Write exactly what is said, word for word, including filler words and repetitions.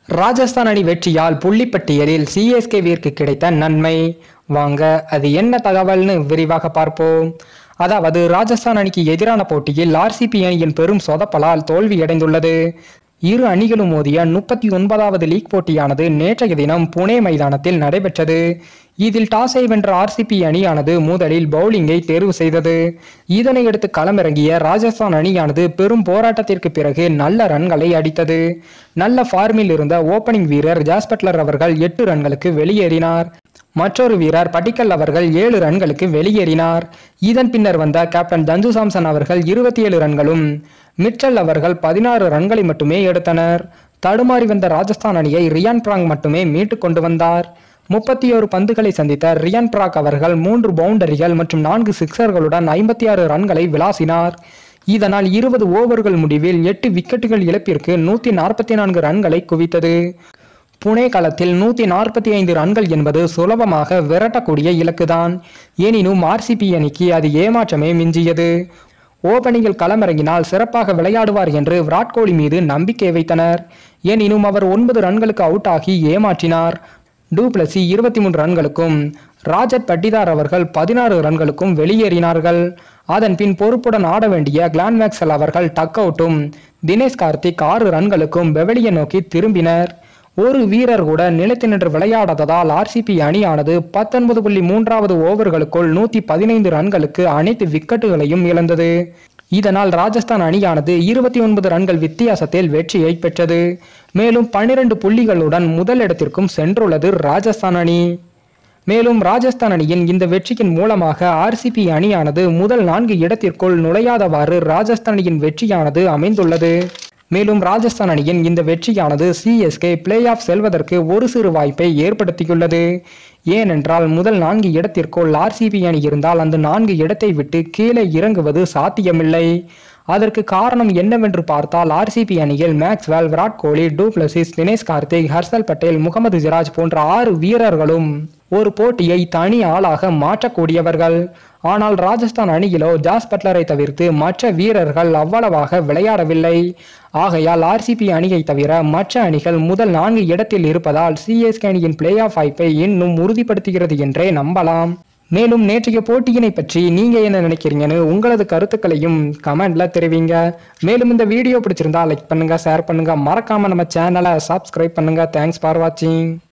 ராஜஸ்தான் அணி வெற்றியால் புள்ளிப்பட்டியலில் சிஎஸ்கேவிற்கு கிடைத்த நன்மை. வாங்க அது என்ன தகவல்னு விரிவாக பார்ப்போம். அதாவது ராஜஸ்தான் அணிக்கு எதிரான போட்டியில் ஆர்சிபி அணியின் பெரும் சொதப்பலால் தோல்வியடைந்துள்ளது. இரு அணிகளும் மோதிய முப்பத்தி ஒன்பதாவது லீக் போட்டியானது நேற்றைய தினம் புனே மைதானத்தில் நடைபெற்றது. இதில் டாஸை வென்ற ஆர்சிபி அணியானது முதலில் பவுலிங்கை தேர்வு செய்தது. இதனையடுத்து களமிறங்கிய ராஜஸ்தான் அணியானது பெரும் போராட்டத்திற்கு பிறகு நல்ல ரன்களை அடித்தது. நல்ல ஃபார்மில் இருந்த ஓபனிங் வீரர் ஜாஸ் பட்லர் அவர்கள் எட்டு ரன்களுக்கு வெளியேறினார். மற்றொரு வீரர் படிக்கல் அவர்கள் ஏழு ரன்களுக்கு வெளியேறினார். இதன் பின்னர் வந்த கேப்டன் சஞ்சு சாம்சன் அவர்கள் இருபத்தி ஏழு ரன்களும் மிச்சல் அவர்கள் பதினாறு ரன்களை மட்டுமே எடுத்தனர். தடுமாறி வந்த ராஜஸ்தான் அணியை ரியான் பராக் மட்டுமே மீட்டு கொண்டு வந்தார். முப்பத்தி ஓரு பந்துகளை சந்தித்த ரியான் பராக் அவர்கள் மூன்று பவுண்டரிகள் மற்றும் நான்கு சிக்சர்களுடன் ஐம்பத்தி ஆறு ரன்களை விளாசினார். இதனால் இருபது ஓவர்கள் முடிவில் எட்டு விக்கெட்டுகள் இழப்பிற்கு நூத்தி நாற்பத்தி நான்கு ரன்களை குவித்தது. புனே களத்தில் நூத்தி நாற்பத்தி ஐந்து ரன்கள் என்பது சுலபமாக விரட்டக்கூடிய இலக்குதான். எனினும் ஆர்சிபி அணிக்கு அது ஏமாற்றமே மிஞ்சியது. ஓபனிங்கில் களமிறங்கினால் சிறப்பாக விளையாடுவார் என்று விராட் கோலி மீது நம்பிக்கை வைத்தனர். எனினும் அவர் ஒன்பது ரன்களுக்கு அவுட் ஆகி ஏமாற்றினார். டூ பிளஸி இருபத்தி மூன்று ரன்களுக்கும் ராஜத் பட்டிதார் அவர்கள் பதினாறு ரன்களுக்கும் வெளியேறினார்கள். அதன் பின் பொறுப்புடன் ஆட வேண்டிய கிளான் மேக்ஸ்வெல் அவர்கள் டக் அவுட்டும் தினேஷ் கார்த்திக் ஆறு ரன்களுக்கும் பெவலியை நோக்கி திரும்பினர். ஒரு வீரர் கூட நிலைத்து நின்று விளையாடாததால் ஆர்சிபி அணியானது பத்தொன்பது புள்ளி மூன்றாவது ஓவர்களுக்குள் நூத்தி பதினைந்து ரன்களுக்கு அனைத்து விக்கெட்டுகளையும் இழந்தது. இதனால் ராஜஸ்தான் அணியானது இருபத்தி ஒன்பது ரன்கள் வித்தியாசத்தில் வெற்றியை பெற்றது. மேலும் பன்னிரண்டு புள்ளிகளுடன் முதலிடத்திற்கும் சென்றுள்ளது ராஜஸ்தான் அணி. மேலும் ராஜஸ்தான் அணியின் இந்த வெற்றியின் மூலமாக ஆர்சிபி அணியானது முதல் நான்கு இடத்திற்குள் நுழையாதவாறு ராஜஸ்தான் அணியின் வெற்றியானது அமைந்துள்ளது. மேலும் ராஜஸ்தான் அணியின் இந்த வெற்றியானது சிஎஸ்கே பிளே ஆஃப் செல்வதற்கு ஒரு சிறு வாய்ப்பை ஏற்படுத்தியுள்ளது. ஏனென்றால் முதல் நான்கு இடத்திற்குள் ஆர்சிபி அணி இருந்தால் அந்த நான்கு இடத்தை விட்டு கீழே இறங்குவது சாத்தியமில்லை. அதற்கு காரணம் என்னவென்று பார்த்தால் ஆர்சிபி அணியில் Maxwell, Virat Kohli, Du Plessis, Dinesh Karthik, Harshal Patel, Mohammed Siraj போன்ற ஆறு வீரர்களும் ஒரு போட்டியை தனி ஆளாக மாற்றக்கூடியவர்கள். ஆனால் ராஜஸ்தான் அணியிலோ ஜாஸ் பட்லரை தவிர்த்து மற்ற வீரர்கள் அவ்வளவாக விளையாடவில்லை. ஆகையால் ஆர்சிபி அணியை தவிர மற்ற அணிகள் முதல் நான்கு இடத்தில் இருப்பதால் சிஎஸ்கே அணியின் பிளே ஆஃப் வாய்ப்பை இன்னும் உறுதிப்படுத்துகிறது என்றே நம்பலாம். மேலும் நேற்றைய போட்டியினை பற்றி நீங்க என்ன நினைக்கிறீங்கன்னு உங்களது கருத்துக்களையும் கமெண்ட்ல தெரிவிங்க. மேலும் இந்த வீடியோ பிடிச்சிருந்தா லைக் பண்ணுங்க, ஷேர் பண்ணுங்க, மறக்காம நம்ம சேனலை சப்ஸ்கிரைப் பண்ணுங்க. தேங்க்ஸ் ஃபார் வாட்சிங்.